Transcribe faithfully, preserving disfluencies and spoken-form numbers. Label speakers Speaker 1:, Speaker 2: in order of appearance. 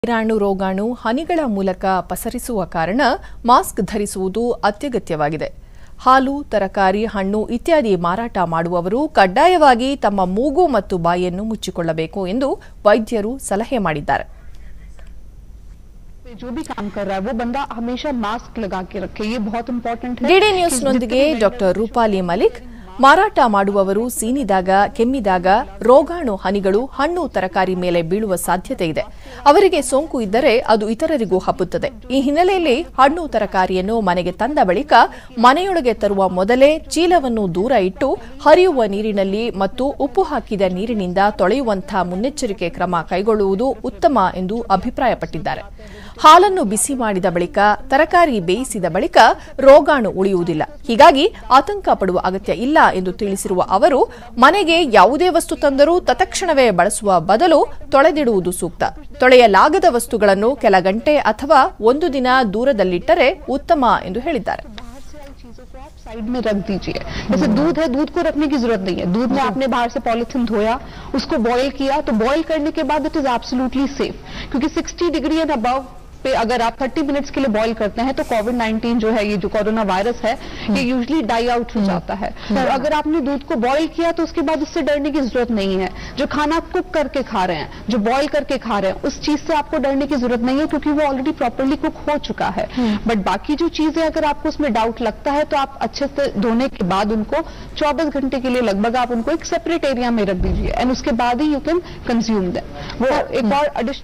Speaker 1: ವೈರಾಣು ರೋಗಾಣು ಹನಿಗಳ ಮೂಲಕ ಪಸರಿಸುವ ಕಾರಣ ಮಾಸ್ಕ್ ಧರಿಸುವುದು ಅತ್ಯಗತ್ಯವಾಗಿದೆ. ಹಾಲು, ತರಕಾರಿ, ಹಣ್ಣು ಇತ್ಯಾದಿ ಮಾರಾಟ ಮಾಡುವವರು ಕಡ್ಡಾಯವಾಗಿ ತಮ್ಮ ಮೂಗು ಮತ್ತು ಬಾಯಿಯನ್ನು ಮುಚ್ಚಿಕೊಳ್ಳಬೇಕು ಎಂದು ವೈದ್ಯರು ಸಲಹೆ ಮಾಡಿದ್ದಾರೆ.
Speaker 2: जो भी काम कर रहा है वो बंदा हमेशा मास्क लगा के रखे, ये बहुत इंपॉर्टेंट है.
Speaker 1: ಡಿಡಿ ನ್ಯೂಸ್ನೊಂದಿಗೆ ಡಾಕ್ಟರ್ ರೂಪಾಲಿ ಮಲಿಕ್, ಮಾರಾಟ ಮಾಡುವವರು ಸೀನಿದಾಗ, ಕೆಮ್ಮಿದಾಗ ರೋಗಾಣು ಹನಿಗಳು ಹಣ್ಣು ತರಕಾರಿ ಮೇಲೆ ಬೀಳುವ ಸಾಧ್ಯತೆ ಇದೆ. ಅವರಿಗೆ ಸೋಂಕು ಇದ್ದರೆ ಅದು ಇತರರಿಗೂ ಹಬ್ಬುತ್ತದೆ. ಈ ಹಿನ್ನೆಲೆಯಲ್ಲಿ ಹಣ್ಣು ತರಕಾರಿಯನ್ನು ಮನೆಗೆ ತಂದ ಬಳಿಕ ಮನೆಯೊಳಗೆ ತರುವ ಮೊದಲೇ ಚೀಲವನ್ನು ದೂರ ಇಟ್ಟು ಹರಿಯುವ ನೀರಿನಲ್ಲಿ ಮತ್ತು ಉಪ್ಪು ಹಾಕಿದ ನೀರಿನಿಂದ ತೊಳೆಯುವಂತಹ ಮುನ್ನೆಚ್ಚರಿಕೆ ಕ್ರಮ ಕೈಗೊಳ್ಳುವುದು ಉತ್ತಮ ಎಂದು ಅಭಿಪ್ರಾಯಪಟ್ಟಿದ್ದಾರೆ. ಹಾಲನ್ನು ಬಿಸಿ ಮಾಡಿದ ಬಳಿಕ, ತರಕಾರಿ ಬೇಯಿಸಿದ ಬಳಿಕ ರೋಗಾಣು ಉಳಿಯುವುದಿಲ್ಲ. ಹೀಗಾಗಿ ಆತಂಕ ಪಡುವ ಅಗತ್ಯ ಇಲ್ಲ ಎಂದು ತಿಳಿಸಿರುವ ಅವರು, ಮನೆಗೆ ಯಾವುದೇ ವಸ್ತು ತಂದರೂ ತತ್ಕ್ಷಣವೇ ಬಳಸುವ ಬದಲು ತೊಳೆದಿಡುವುದು ಸೂಕ್ತ. ತೊಳೆಯಲಾಗದ ವಸ್ತುಗಳನ್ನು ಕೆಲ ಗಂಟೆ ಅಥವಾ ಒಂದು ದಿನ ದೂರದಲ್ಲಿಟ್ಟರೆ ಉತ್ತಮ ಎಂದು ಹೇಳಿದ್ದಾರೆ.
Speaker 2: साइड में रख दीजिए. जैसे दूध है, दूध को रखने की जरूरत नहीं है. दूध में आपने बाहर से पॉलिथीन धोया, उसको बॉईल किया, तो बॉईल करने के बाद इट इज एब्सोल्युटली सेफ, क्योंकि साठ डिग्री एंड अबव पे अगर आप तीस मिनट्स के लिए बॉईल करते हैं तो कोविड नाइनटीन जो है, ये जो कोरोना वायरस है, ये यूजुअली डाई आउट हो जाता है. तो अगर आपने दूध को बॉईल किया तो उसके बाद उससे डरने की जरूरत नहीं है. जो खाना आप कुक करके खा रहे हैं, जो बॉईल करके खा रहे हैं, उस चीज से आपको डरने की जरूरत नहीं है, क्योंकि वो ऑलरेडी प्रॉपरली कुक हो चुका है. बट बाकी जो चीजें अगर आपको उसमें डाउट लगता है तो आप अच्छे से धोने के बाद उनको चौबीस घंटे के लिए लगभग आप उनको एक सेपरेट एरिया में रख दीजिए, एंड उसके बाद ही यू कैन कंज्यूम देम. वो एक और एडिशनल